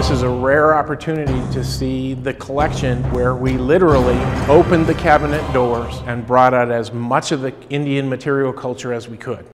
This is a rare opportunity to see the collection where we literally opened the cabinet doors and brought out as much of the Indian material culture as we could.